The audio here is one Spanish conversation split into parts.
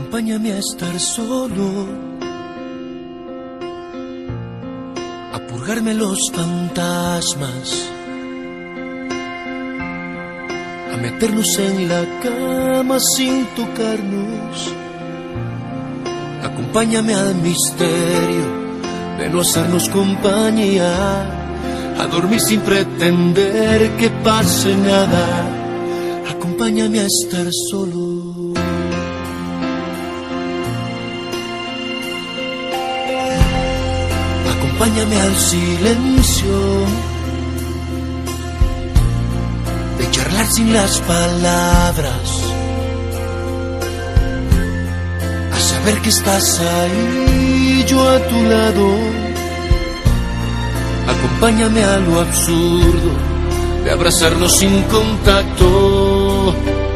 Acompáñame a estar solo, a purgarme los fantasmas, a meternos en la cama sin tocarnos. Acompáñame al misterio de no hacernos compañía, a dormir sin pretender que pase nada. Acompáñame a estar solo. Acompáñame al silencio de charlar sin las palabras, a saber que estás ahí, yo a tu lado. Acompáñame a lo absurdo de abrazarnos sin contacto.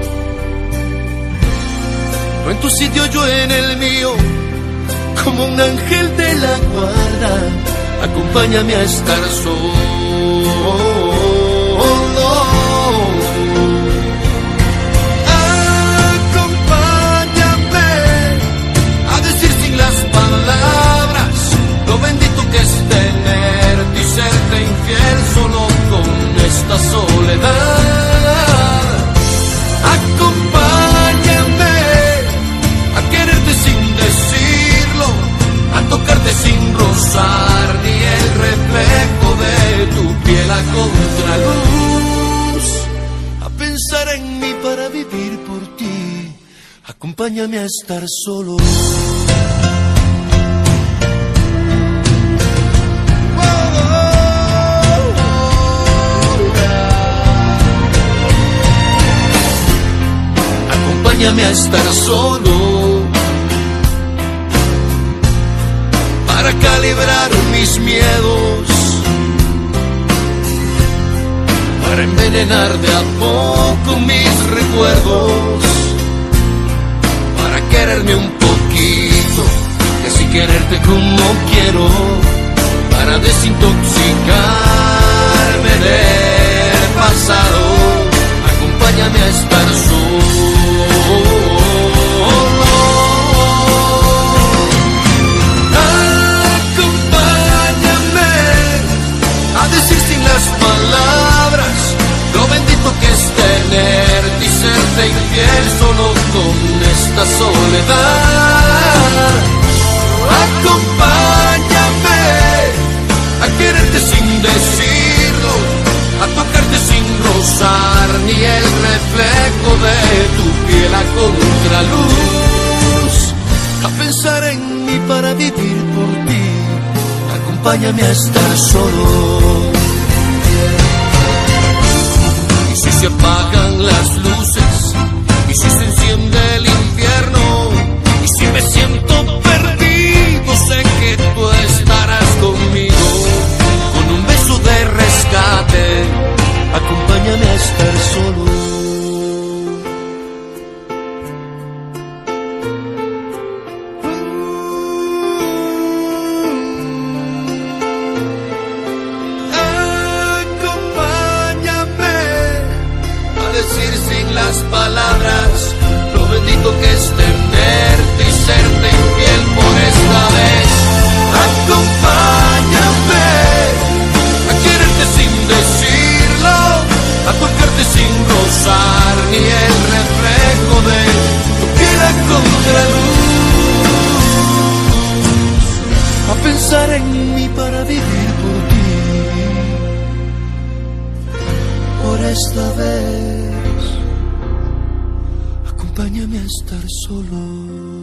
No en tu sitio, yo en el mío, como un ángel de la guarda. Acompáñame a estar solo. Acompáñame a decir sin las palabras lo bendito que es tenerte y serte infiel solo con esta soledad. Acompáñame a quererte sin decirlo, a tocarte sin rozar ni el reflejo de tu piel a contraluz, a pensar en mí para vivir por ti. Acompáñame a estar solo. Acompáñame a estar solo, para calibrar mis miedos, para envenenar de a poco mis recuerdos, para quererme un poquito y así quererte como quiero, para desintoxicarme del pasado. Acompáñame a estar solo. Palabras, lo bendito que es tenerte y serte infiel solo con esta soledad. Acompáñame a quererte sin decirlo, a tocarte sin rozar ni el reflejo de tu piel a contraluz, a pensar en mí para vivir por ti. Acompáñame a estar solo. Si se apagan las luces y si se enciende el infierno y si me siento perdido, sé que tú estarás conmigo con un beso de rescate. Acompáñame a estar solo. Palabras, lo bendito que es tenerte y serte infiel por esta vez. Acompáñame a quererte sin decirlo, a tocarte sin rozar ni el reflejo de tu piel a contraluz, a pensar en mí para vivir por ti, por esta vez. Acompáñame a estar solo.